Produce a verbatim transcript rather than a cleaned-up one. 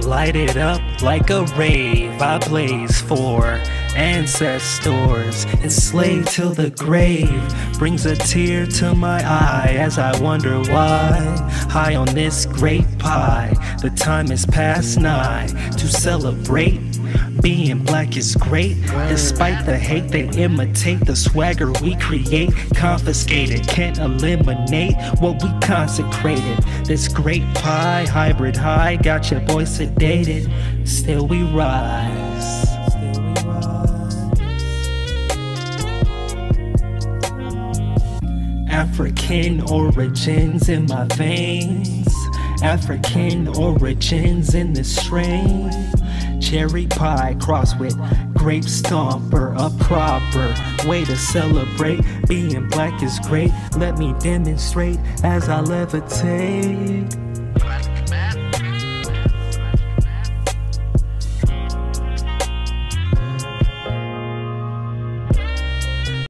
light it up like a rave. I blaze for ancestors, enslaved till the grave. Brings a tear to my eye as I wonder why. High on this grape pie, the time is past nigh to celebrate. Being black is great, despite the hate they imitate. The swagger we create, confiscated, can't eliminate what we consecrated. This grape pie, hybrid high, got your boy sedated. Still we rise. African origins in my veins, African origins in this strain. Cherry pie crossed with grape stomper, a proper way to celebrate. Being black is great, let me demonstrate as I levitate.